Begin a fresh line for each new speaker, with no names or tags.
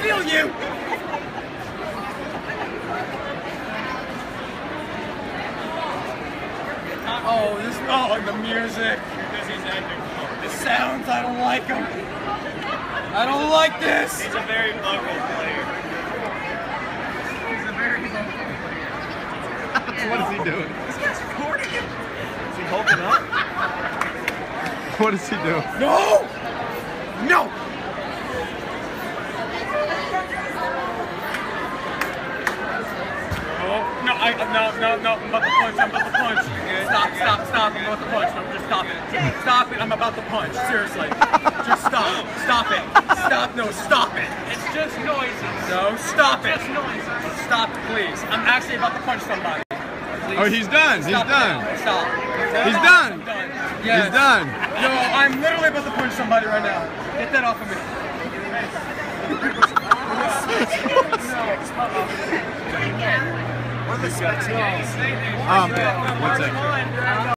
feel you. Oh, the music. The sounds, I don't like them. I don't like this.
He's a very vocal player.
He's a very vocal player.
What is he doing?
This guy's recording it.
Is he hulking up?
What is he doing?
No! No! No, I'm about to punch, I'm about to punch. Stop, I'm about to punch. No, just stop it. Stop it, I'm about to punch, seriously. Just stop it. Stop it.
It's just noises.
No, stop it.
Just noises.
Stop it, please. I'm actually about to punch somebody. Please.
Oh, he's done. He's
Stop
done.
it. Stop.
He's done.
I'm done. Yes.
He's done.
No, I'm literally about to punch somebody right now. Get that off of me.
What are the specs?
One second.